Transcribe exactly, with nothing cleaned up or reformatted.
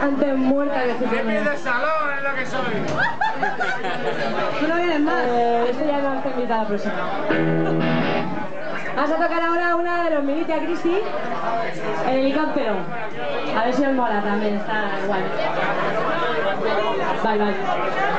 antes muerta que ¡Qué pies de salón es lo que soy! ¿Tú no vienes más? Eh, este ya no está invitado a la próxima. Vamos a tocar ahora una de los Militia Christi, el helicóptero. A ver si os mola también, está igual. Bye, bye.